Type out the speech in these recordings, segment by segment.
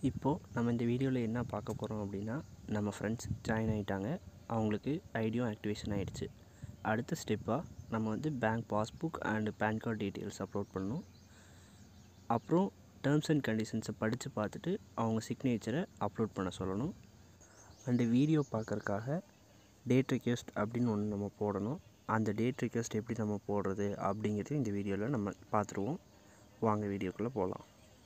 இப்போது நம்ம இந்த வீடியோவில் என்ன பார்க்க போகிறோம் அப்படின்னா, நம்ம ஃப்ரெண்ட்ஸ் ஜாயின் ஆகிட்டாங்க. அவங்களுக்கு ஐடியும் ஆக்டிவேஷன் ஆகிடுச்சு. அடுத்த ஸ்டெப்பாக நம்ம வந்து bank passbook and PAN card details upload பண்ணணும். அப்புறம் டேர்ம்ஸ் அண்ட் கண்டிஷன்ஸை படித்து பார்த்துட்டு அவங்க சிக்னேச்சரை அப்லோட் பண்ண சொல்லணும். அண்டு வீடியோ பார்க்குறக்காக டேட் ரிக்வெஸ்ட் அப்படின்னு ஒன்று நம்ம போடணும். அந்த டேட் ரிக்வெஸ்ட் எப்படி நம்ம போடுறது அப்படிங்கிறது இந்த வீடியோவில் நம்ம பார்த்துருவோம். வாங்க வீடியோக்குள்ளே போகலாம்.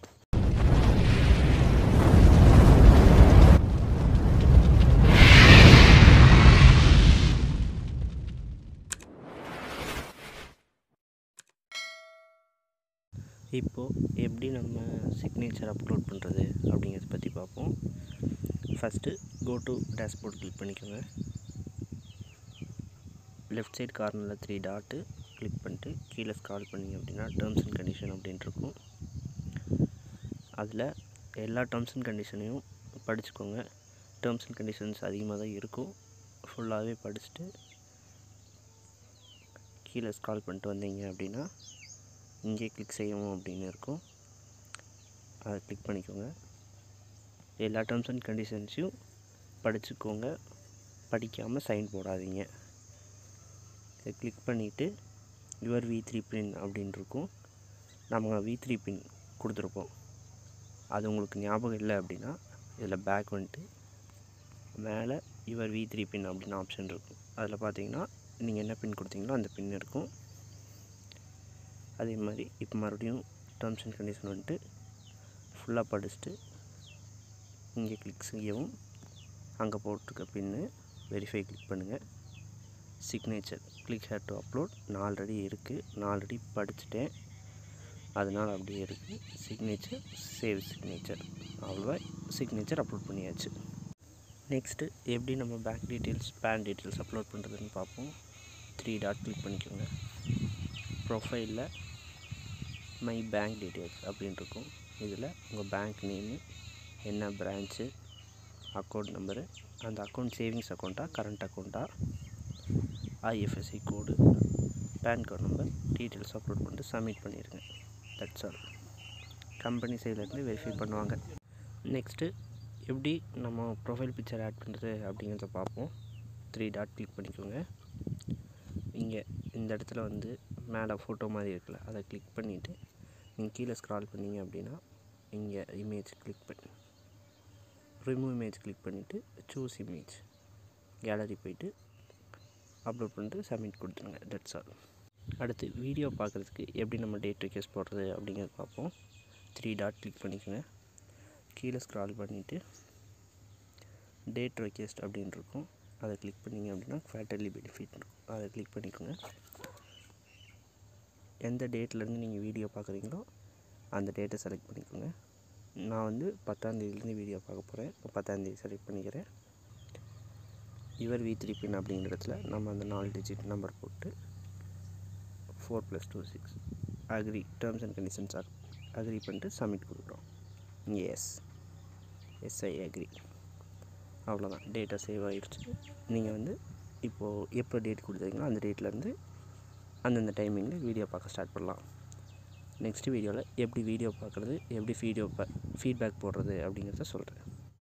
இப்போது எப்படி நம்ம சிக்னேச்சர் அப்லோட் பண்ணுறது அப்படிங்கிறத பற்றி பார்ப்போம். First go to dashboard click பண்ணிக்கோங்க. லெஃப்ட் சைடு கார்னரில் 3 டாட்டு கிளிக் பண்ணிட்டு கீழே ஸ்க்ரால் பண்ணிங்க அப்படின்னா டேர்ம்ஸ் அண்ட் கண்டிஷன் அப்படின்ட்டு இருக்கும். அதில் எல்லா டேர்ம்ஸ் அண்ட் கண்டிஷனையும் படிச்சுக்கோங்க. டேர்ம்ஸ் அண்ட் கண்டிஷன்ஸ் அதிகமாக தான் இருக்கும். ஃபுல்லாகவே படிச்சுட்டு கீழே ஸ்க்ரால் பண்ணிட்டு வந்தீங்க அப்படின்னா இங்கே கிளிக் செய்யவும் அப்படின்னு இருக்கும். அதை கிளிக் பண்ணிக்கோங்க. எல்லா டேர்ம்ஸ் அண்ட் கண்டிஷன்ஸையும் படிச்சுக்கோங்க. படிக்காமல் சைன் போடாதீங்க. இதை கிளிக் பண்ணிவிட்டு யுவர் V3 பின் அப்படின்னு இருக்கும். நம்ம V3 பின் கொடுத்துருப்போம். அது உங்களுக்கு ஞாபகம் இல்லை அப்படின்னா இதில் பேக் வந்துட்டு மேலே யுவர் V3 பின் அப்படின்னு ஆப்ஷன் இருக்கும். அதில் பார்த்தீங்கன்னா நீங்கள் என்ன பின் கொடுத்தீங்களோ அந்த பின் இருக்கும். அதே மாதிரி இப்போ மறுபடியும் டேர்ம்ஸ் அண்ட் கண்டிஷன் வந்துட்டு ஃபுல்லாக படிச்சுட்டு இங்கே கிளிக் செய்யவும் அங்கே போட்டிருக்க பின்னு வெரிஃபை கிளிக் பண்ணுங்கள். Signature click here to upload. நான் ஆல்ரெடி இருக்குது, நான் ஆல்ரெடி படிச்சுட்டேன், அதனால் அப்படியே இருக்குது. சிக்னேச்சர் சேவ் சிக்னேச்சர், அவ்வளோவா சிக்னேச்சர் அப்லோட் பண்ணியாச்சு. நெக்ஸ்ட்டு எப்படி நம்ம bank details PAN details upload பண்ணுறதுன்னு பார்ப்போம். 3 டாட் கிளிக் பண்ணிக்கோங்க. ப்ரொஃபைலில் மை பேங்க் டீட்டெயில்ஸ் அப்படின்னு இருக்கும். இதில் உங்கள் பேங்க் நேமு, என்ன பிரான்ச்சு, அக்கௌண்ட் நம்பரு, அந்த அக்கௌண்ட் சேவிங்ஸ் அக்கௌண்ட்டா கரண்ட் அக்கௌண்ட்டா, IFSC code, PAN card number details upload பண்ணிட்டு சப்மிட் பண்ணிடுங்க. That's all. கம்பெனி சைட்லேருந்து வெரிஃபை பண்ணுவாங்க. நெக்ஸ்ட்டு எப்படி நம்ம ப்ரொஃபைல் பிக்சர் ஆட் பண்ணுறது அப்படிங்கிறத பார்ப்போம். 3 டாட் கிளிக் பண்ணிக்கோங்க. இங்கே இந்த இடத்துல வந்து மேலே ஃபோட்டோ மாதிரி இருக்குல்ல, அதை கிளிக் பண்ணிவிட்டு நீங்கள் கீழே ஸ்க்ரால் பண்ணிங்க அப்படின்னா இங்கே இமேஜ் கிளிக் பண்ணி ரிமூவ் இமேஜ் கிளிக் பண்ணிவிட்டு சூஸ் இமேஜ் கேலரி போய்ட்டு அப்லோட் பண்ணிட்டு சப்மிட் கொடுத்துருங்க. That's all. அடுத்து வீடியோ பார்க்குறதுக்கு எப்படி நம்ம டேட் ரிக்வெஸ்ட் போடுறது அப்படிங்கிறத பார்ப்போம். 3 டாட் கிளிக் பண்ணிக்கோங்க. கீழே ஸ்க்ரால் பண்ணிவிட்டு டேட் ரிக்வெஸ்ட் அப்படின்னு இருக்கும். அதை கிளிக் பண்ணிங்க அப்படின்னா குவார்ட்டர்லி பெனிஃபிட் இருக்கும். அதை கிளிக் பண்ணிக்கோங்க. எந்த டேட்லேருந்து நீங்கள் வீடியோ பார்க்குறீங்களோ அந்த டேட்டை செலக்ட் பண்ணிக்கோங்க. நான் வந்து 10ஆம் தேதியிலேருந்து வீடியோ பார்க்க போகிறேன். 10ஆம் தேதி செலக்ட் பண்ணிக்கிறேன். யுவர் V3 பின் அப்படிங்கிறதுல நம்ம அந்த 4 டிஜிட் நம்பர் போட்டு 4 + 2 6 agree terms and conditions agree பண்ணிட்டு சப்மிட் கொடுக்குறோம். Yes I agree. அவ்வளோதான், டேட்டா சேவ் ஆகிடுச்சு. நீங்கள் வந்து இப்போது எப்போ டேட் கொடுத்தீங்களோ அந்த டேட்லேருந்து அந்தந்த டைமிங்கில் வீடியோ பார்க்க ஸ்டார்ட் பண்ணலாம். நெக்ஸ்ட் வீடியோவில் எப்படி வீடியோ பார்க்குறது, எப்படி ஃபீட்பேக் போடுறது அப்படிங்கிறத சொல்கிறேன்.